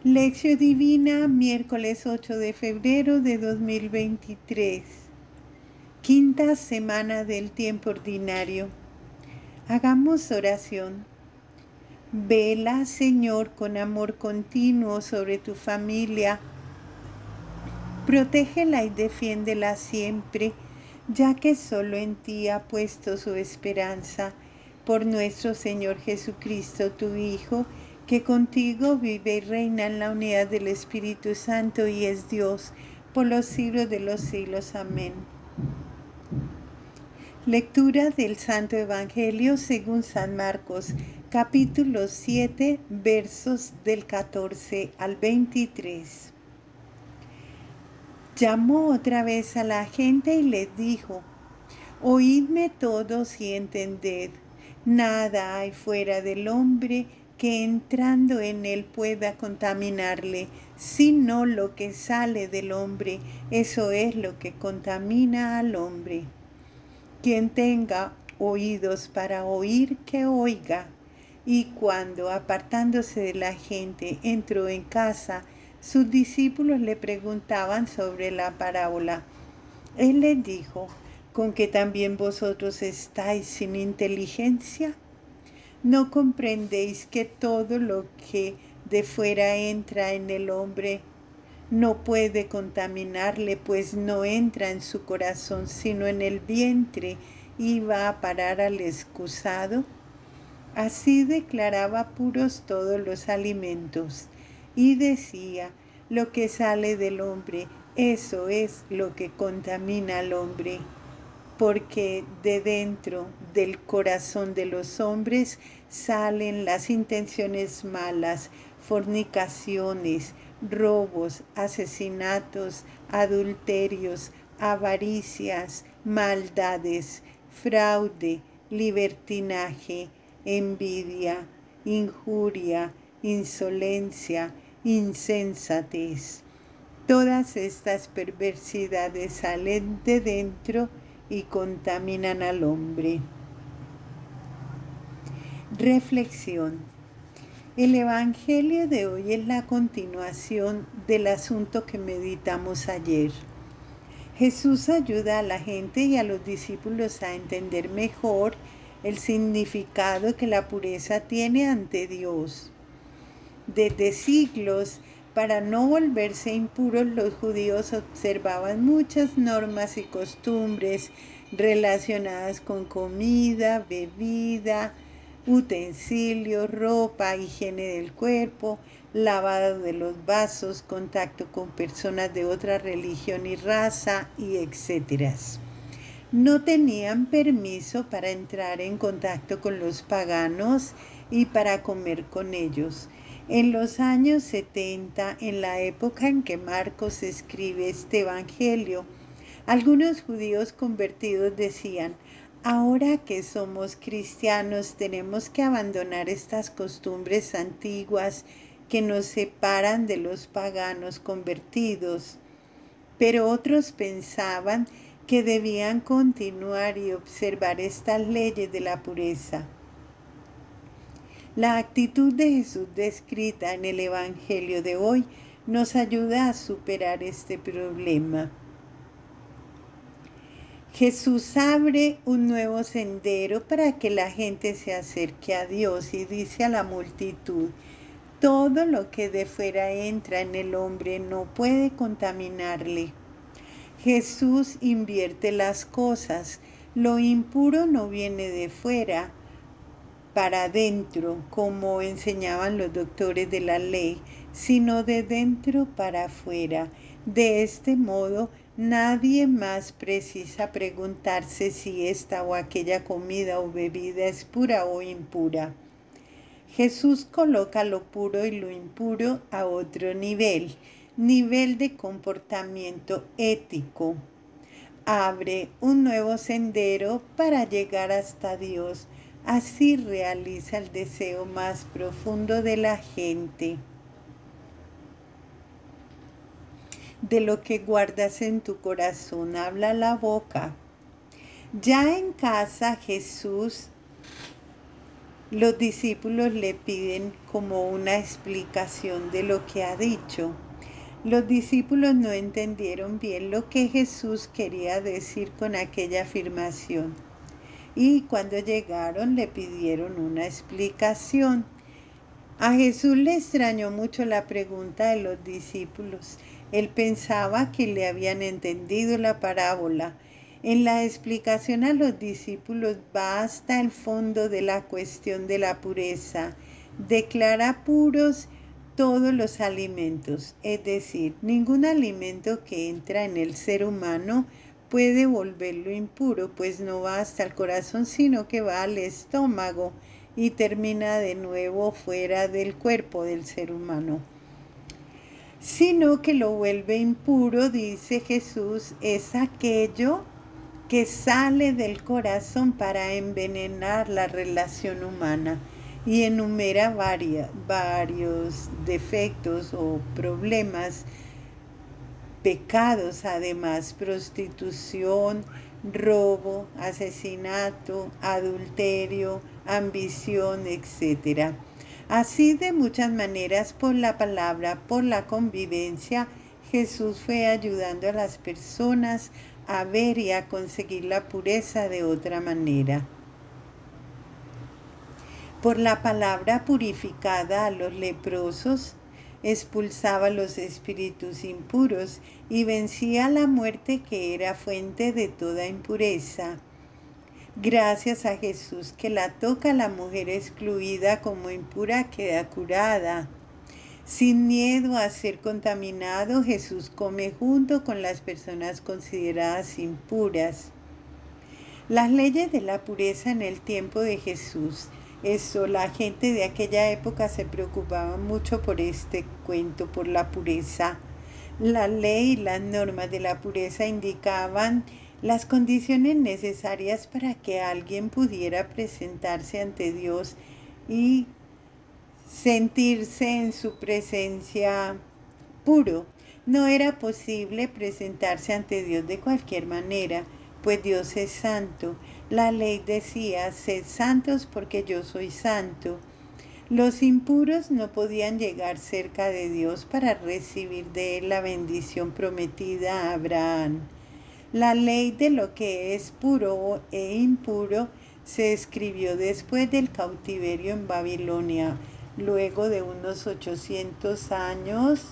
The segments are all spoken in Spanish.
Lección Divina, miércoles 8 de febrero de 2023. Quinta semana del tiempo ordinario. Hagamos oración. Vela, Señor, con amor continuo sobre tu familia. Protégela y defiéndela siempre, ya que solo en ti ha puesto su esperanza. Por nuestro Señor Jesucristo, tu Hijo, que contigo vive y reina en la unidad del Espíritu Santo y es Dios, por los siglos de los siglos. Amén. Lectura del Santo Evangelio según San Marcos, capítulo 7, versos del 14 al 23. Llamó otra vez a la gente y les dijo: Oídme todos y entended. Nada hay fuera del hombre que entrando en él pueda contaminarle, sino lo que sale del hombre, eso es lo que contamina al hombre. Quien tenga oídos para oír, que oiga. Y cuando, apartándose de la gente, entró en casa, sus discípulos le preguntaban sobre la parábola. Él les dijo: ¿Con que también vosotros estáis sin inteligencia? ¿No comprendéis que todo lo que de fuera entra en el hombre no puede contaminarle, pues no entra en su corazón, sino en el vientre, y va a parar al excusado? Así declaraba puros todos los alimentos, y decía: lo que sale del hombre, eso es lo que contamina al hombre, porque de dentro del corazón de los hombres salen las intenciones malas, fornicaciones, robos, asesinatos, adulterios, avaricias, maldades, fraude, libertinaje, envidia, injuria, insolencia, insensatez. Todas estas perversidades salen de dentro y contaminan al hombre. Reflexión. El Evangelio de hoy es la continuación del asunto que meditamos ayer. Jesús ayuda a la gente y a los discípulos a entender mejor el significado que la pureza tiene ante Dios. Desde siglos, para no volverse impuros, los judíos observaban muchas normas y costumbres relacionadas con comida, bebida, utensilios, ropa, higiene del cuerpo, lavado de los vasos, contacto con personas de otra religión y raza, y etc. No tenían permiso para entrar en contacto con los paganos y para comer con ellos. En los años 70, en la época en que Marcos escribe este evangelio, algunos judíos convertidos decían: ahora que somos cristianos tenemos que abandonar estas costumbres antiguas que nos separan de los paganos convertidos. Pero otros pensaban que debían continuar y observar estas leyes de la pureza. La actitud de Jesús descrita en el Evangelio de hoy nos ayuda a superar este problema. Jesús abre un nuevo sendero para que la gente se acerque a Dios y dice a la multitud: todo lo que de fuera entra en el hombre no puede contaminarle. Jesús invierte las cosas. Lo impuro no viene de fuera para adentro, como enseñaban los doctores de la ley, sino de dentro para afuera. De este modo, nadie más precisa preguntarse si esta o aquella comida o bebida es pura o impura. Jesús coloca lo puro y lo impuro a otro nivel de comportamiento ético. Abre un nuevo sendero para llegar hasta Dios. Así realiza el deseo más profundo de la gente. De lo que guardas en tu corazón habla la boca. Ya en casa, Jesús Los discípulos le piden como una explicación de lo que ha dicho. Los discípulos no entendieron bien lo que Jesús quería decir con aquella afirmación. Y cuando llegaron le pidieron una explicación. A Jesús le extrañó mucho la pregunta de los discípulos. Él pensaba que le habían entendido la parábola. En la explicación a los discípulos va hasta el fondo de la cuestión de la pureza. Declara puros todos los alimentos, es decir, ningún alimento que entra en el ser humano puede volverlo impuro, pues no va hasta el corazón, sino que va al estómago y termina de nuevo fuera del cuerpo del ser humano. Sino que lo vuelve impuro, dice Jesús, es aquello que sale del corazón para envenenar la relación humana, y enumera varios defectos o problemas, pecados además: prostitución, robo, asesinato, adulterio, ambición, etc. Así, de muchas maneras, por la palabra, por la convivencia, Jesús fue ayudando a las personas a ver y a conseguir la pureza de otra manera. Por la palabra purificada a los leprosos, expulsaba los espíritus impuros y vencía la muerte, que era fuente de toda impureza. Gracias a Jesús que la toca, la mujer excluida como impura queda curada. Sin miedo a ser contaminado, Jesús come junto con las personas consideradas impuras. Las leyes de la pureza en el tiempo de Jesús. La gente de aquella época se preocupaba mucho por este cuento, por la pureza. La ley y las normas de la pureza indicaban las condiciones necesarias para que alguien pudiera presentarse ante Dios y sentirse en su presencia puro. No era posible presentarse ante Dios de cualquier manera, pues Dios es santo. La ley decía: sed santos porque yo soy santo. Los impuros no podían llegar cerca de Dios para recibir de Él la bendición prometida a Abraham. La ley de lo que es puro e impuro se escribió después del cautiverio en Babilonia, luego de unos 800 años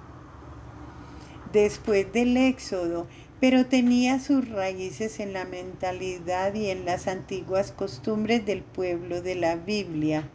después del Éxodo, pero tenía sus raíces en la mentalidad y en las antiguas costumbres del pueblo de la Biblia.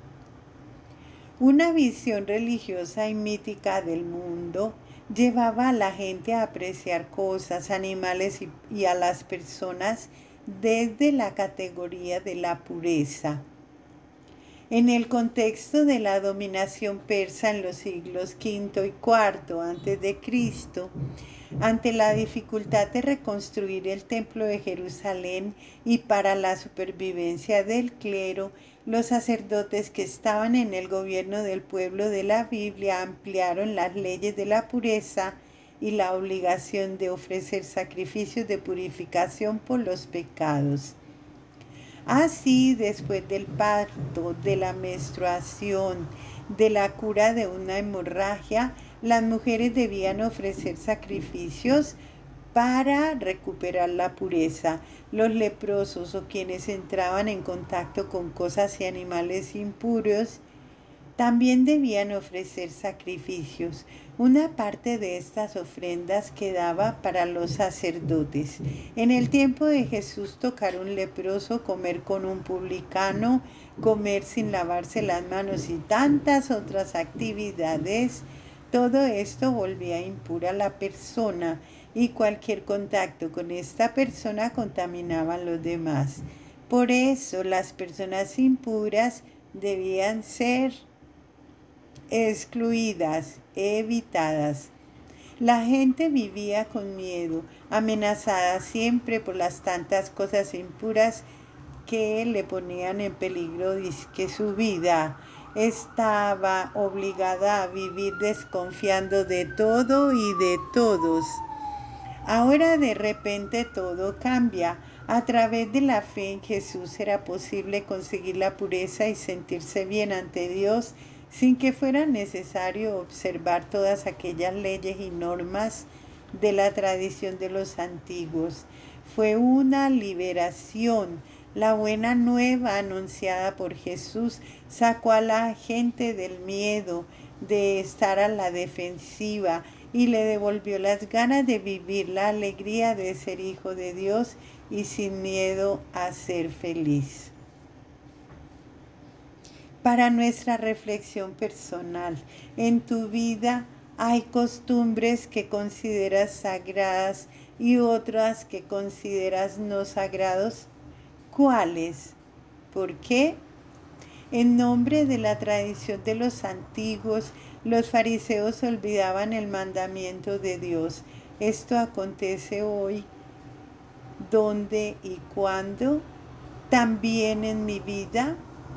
Una visión religiosa y mítica del mundo llevaba a la gente a apreciar cosas, animales y a las personas desde la categoría de la pureza. En el contexto de la dominación persa en los siglos V y IV a.C., ante la dificultad de reconstruir el templo de Jerusalén y para la supervivencia del clero, los sacerdotes que estaban en el gobierno del pueblo de la Biblia ampliaron las leyes de la pureza y la obligación de ofrecer sacrificios de purificación por los pecados. Así, después del parto, de la menstruación, de la cura de una hemorragia, las mujeres debían ofrecer sacrificios para recuperar la pureza. Los leprosos o quienes entraban en contacto con cosas y animales impuros también debían ofrecer sacrificios. Una parte de estas ofrendas quedaba para los sacerdotes. En el tiempo de Jesús, tocar un leproso, comer con un publicano, comer sin lavarse las manos y tantas otras actividades, todo esto volvía impura a la persona, y cualquier contacto con esta persona contaminaba a los demás. Por eso las personas impuras debían ser excluidas, evitadas. La gente vivía con miedo, amenazada siempre por las tantas cosas impuras que le ponían en peligro que su vida. Estaba obligada a vivir desconfiando de todo y de todos. Ahora de repente todo cambia. A través de la fe en Jesús era posible conseguir la pureza y sentirse bien ante Dios sin que fuera necesario observar todas aquellas leyes y normas de la tradición de los antiguos. Fue una liberación. La buena nueva anunciada por Jesús sacó a la gente del miedo, de estar a la defensiva, y le devolvió las ganas de vivir, la alegría de ser hijo de Dios y sin miedo a ser feliz. Para nuestra reflexión personal, en tu vida hay costumbres que consideras sagradas y otras que consideras no sagrados. ¿Cuáles? ¿Por qué? En nombre de la tradición de los antiguos, los fariseos olvidaban el mandamiento de Dios. Esto acontece hoy, ¿dónde y cuándo? También en mi vida.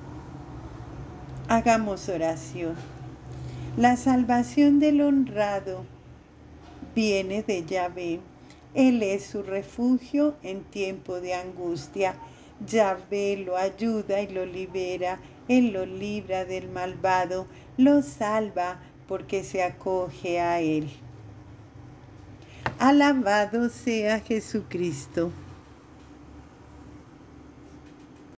Hagamos oración. La salvación del honrado viene de Yahvé. Él es su refugio en tiempo de angustia. Yahvé lo ayuda y lo libera. Él lo libra del malvado, lo salva porque se acoge a él. Alabado sea Jesucristo.